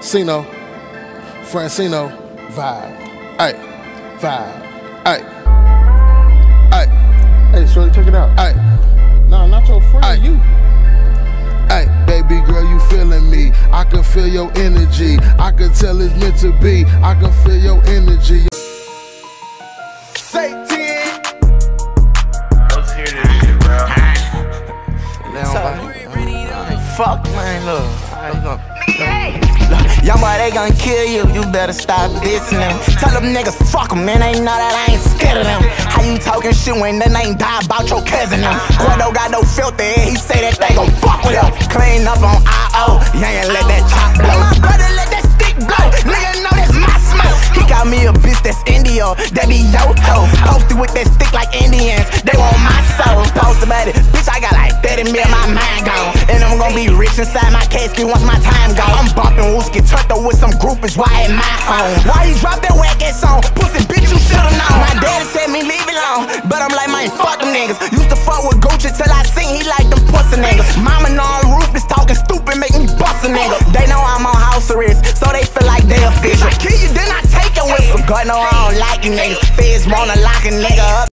Cino, Francino, vibe. Ay, vibe. Ay, ay. Hey, shorty, check it out. Ay, Nah, not your friend, ay. you. Ay, baby girl, you feeling me? I can feel your energy. I can tell it's meant to be. I can feel your energy. Say 10. Let's hear this shit, bro. Fuck, man, look. Youngboy, they gon' kill you, you better stop dissing them. Tell them niggas, fuck them, man, they know that I ain't scared of them. How you talking shit when they ain't die about your cousin them? Gordo got no filter, he say that they gon' fuck with him. Clean up on I.O., you ain't let that chop blow. My brother let that stick blow, nigga know that's my smoke. He got me a bitch that's Indio, that be yo-ho. Posted with that stick like Indians, they want my soul. Post about it, bitch, I got like 30 mil, my mind gone. And I'm gon' be rich inside my casket once my time gone. I'm bumping Wooski, turned up with some groupies, why at my home? Why you drop that whack ass song? Pussy bitch, you should've known. My daddy said me leave it alone, but I'm like, man, fuck them niggas. Used to fuck with Gucci till I seen he like them pussy niggas. Mama know I'm ruthless, talking stupid, make me bust a nigga. They know I'm on house arrest, so they feel like they official. If I kill you, then I take it with them. God know I don't like you niggas. Feds wanna lock a nigga up.